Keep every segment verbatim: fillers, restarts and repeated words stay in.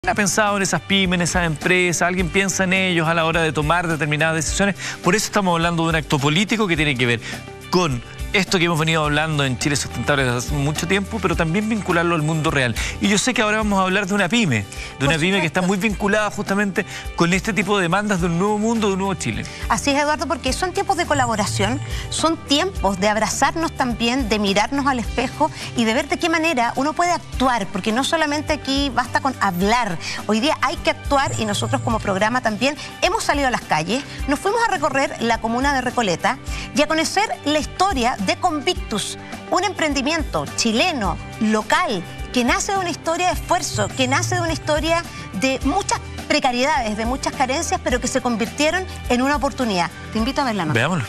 ¿Ha pensado en esas pymes, en esas empresas? ¿Alguien piensa en ellos a la hora de tomar determinadas decisiones? Por eso estamos hablando de un acto político que tiene que ver con esto que hemos venido hablando en Chile Sustentable desde hace mucho tiempo, pero también vincularlo al mundo real. Y yo sé que ahora vamos a hablar de una pyme, de una pyme que está muy vinculada justamente con este tipo de demandas de un nuevo mundo, de un nuevo Chile. Así es, Eduardo, porque son tiempos de colaboración, son tiempos de abrazarnos también, de mirarnos al espejo y de ver de qué manera uno puede actuar, porque no solamente aquí basta con hablar, hoy día hay que actuar y nosotros como programa también hemos salido a las calles, nos fuimos a recorrer la comuna de Recoleta y a conocer la historia de Convictus, un emprendimiento chileno, local, que nace de una historia de esfuerzo, que nace de una historia de muchas precariedades, de muchas carencias, pero que se convirtieron en una oportunidad. Te invito a verla, ¿no? Veámoslo.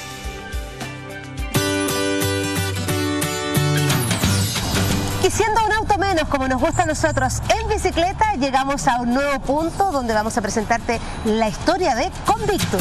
Y siendo un auto menos, como nos gusta a nosotros, en bicicleta, llegamos a un nuevo punto donde vamos a presentarte la historia de Convictus.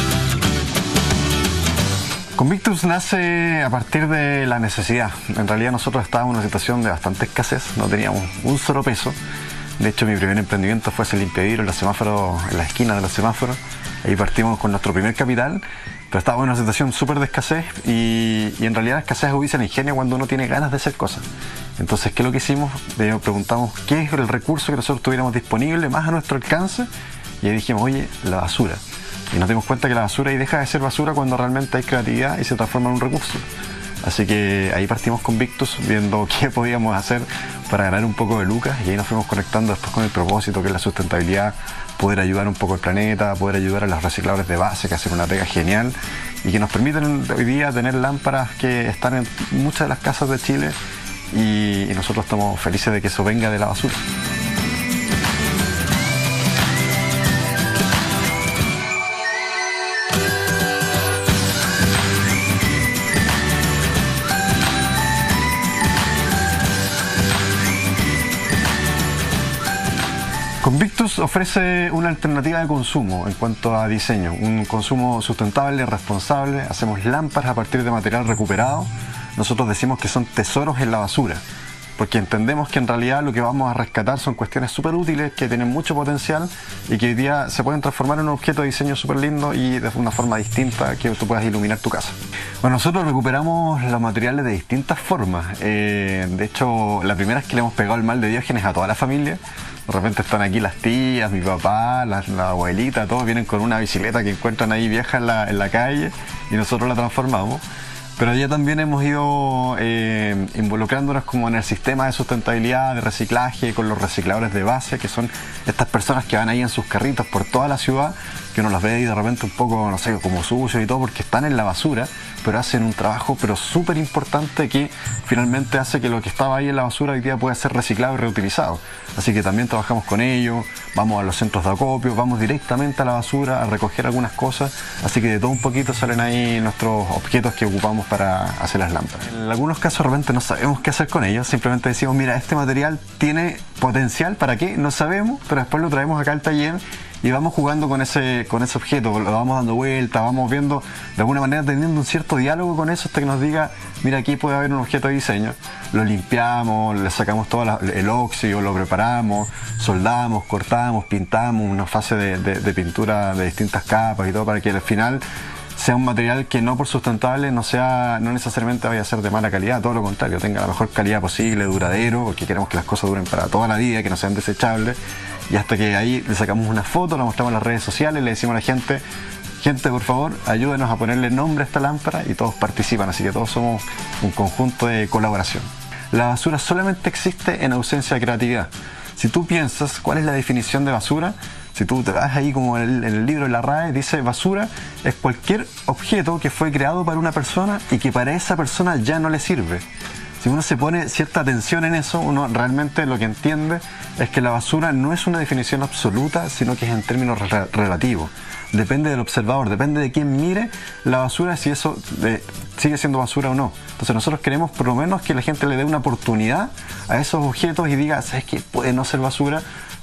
Convictus nace a partir de la necesidad. En realidad nosotros estábamos en una situación de bastante escasez, no teníamos un solo peso. De hecho, mi primer emprendimiento fue ese limpiavidrio en los semáforos, en la esquina de los semáforos. Ahí partimos con nuestro primer capital, pero estábamos en una situación súper de escasez y, y en realidad la escasez agudiza el ingenio cuando uno tiene ganas de hacer cosas. Entonces, ¿qué es lo que hicimos? Eh, preguntamos qué es el recurso que nosotros tuviéramos disponible más a nuestro alcance y ahí dijimos, oye, la basura. Y nos dimos cuenta que la basura ahí deja de ser basura cuando realmente hay creatividad y se transforma en un recurso. Así que ahí partimos con Convictus viendo qué podíamos hacer para ganar un poco de lucas y ahí nos fuimos conectando después con el propósito que es la sustentabilidad, poder ayudar un poco al planeta, poder ayudar a los recicladores de base que hacen una pega genial y que nos permiten hoy día tener lámparas que están en muchas de las casas de Chile y, y nosotros estamos felices de que eso venga de la basura. Convictus ofrece una alternativa de consumo en cuanto a diseño, un consumo sustentable, responsable. Hacemos lámparas a partir de material recuperado. Nosotros decimos que son tesoros en la basura, porque entendemos que en realidad lo que vamos a rescatar son cuestiones súper útiles que tienen mucho potencial y que hoy día se pueden transformar en un objeto de diseño súper lindo y de una forma distinta que tú puedas iluminar tu casa. Bueno, nosotros recuperamos los materiales de distintas formas. Eh, de hecho, la primera es que le hemos pegado el mal de Diógenes a toda la familia. De repente están aquí las tías, mi papá, la, la abuelita, todos vienen con una bicicleta que encuentran ahí vieja en la, en la calle y nosotros la transformamos. Pero ya también hemos ido eh, involucrándonos como en el sistema de sustentabilidad, de reciclaje, con los recicladores de base, que son estas personas que van ahí en sus carritos por toda la ciudad, que uno los ve ahí de repente un poco, no sé, como sucios y todo, porque están en la basura, pero hacen un trabajo pero súper importante que finalmente hace que lo que estaba ahí en la basura hoy día pueda ser reciclado y reutilizado. Así que también trabajamos con ellos, vamos a los centros de acopio, vamos directamente a la basura a recoger algunas cosas, así que de todo un poquito salen ahí nuestros objetos que ocupamos para hacer las lámparas. En algunos casos de repente no sabemos qué hacer con ellos, simplemente decimos, mira, este material tiene potencial, ¿para qué? No sabemos, pero después lo traemos acá al taller y vamos jugando con ese, con ese objeto, lo vamos dando vuelta, vamos viendo, de alguna manera teniendo un cierto diálogo con eso hasta que nos diga, mira, aquí puede haber un objeto de diseño. Lo limpiamos, le sacamos todo la, el óxido, lo preparamos, soldamos, cortamos, pintamos, una fase de, de, de pintura de distintas capas y todo para que al final sea un material que no por sustentable no sea, no necesariamente vaya a ser de mala calidad, todo lo contrario, tenga la mejor calidad posible, duradero, porque queremos que las cosas duren para toda la vida, que no sean desechables. Y hasta que ahí le sacamos una foto, la mostramos en las redes sociales, le decimos a la gente, gente por favor, ayúdenos a ponerle nombre a esta lámpara y todos participan, así que todos somos un conjunto de colaboración. La basura solamente existe en ausencia de creatividad. Si tú piensas cuál es la definición de basura, si tú te vas ahí como en el, en el libro de la R A E, dice basura es cualquier objeto que fue creado para una persona y que para esa persona ya no le sirve. Si uno se pone cierta atención en eso, uno realmente lo que entiende es que la basura no es una definición absoluta, sino que es en términos re relativos. Depende del observador, depende de quién mire la basura, si eso eh, sigue siendo basura o no. Entonces nosotros queremos por lo menos que la gente le dé una oportunidad a esos objetos y diga, ¿sabes qué? Puede no ser basura,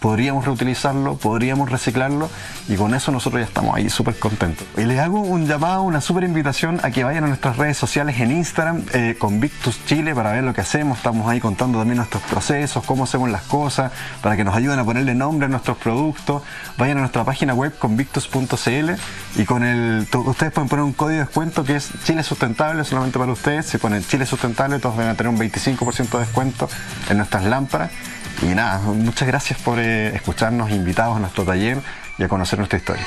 podríamos reutilizarlo, podríamos reciclarlo, y con eso nosotros ya estamos ahí súper contentos. Y les hago un llamado, una súper invitación a que vayan a nuestras redes sociales en Instagram, eh, Convictus Chile, para ver lo que hacemos. Estamos ahí contando también nuestros procesos, cómo hacemos las cosas, para que nos ayuden a ponerle nombre a nuestros productos. Vayan a nuestra página web convictus punto c l y con el, ustedes pueden poner un código de descuento que es Chile Sustentable, solamente para ustedes. Si ponen Chile Sustentable, todos van a tener un veinticinco por ciento de descuento en nuestras lámparas. Y nada, muchas gracias por eh, escucharnos, invitados a nuestro taller y a conocer nuestra historia.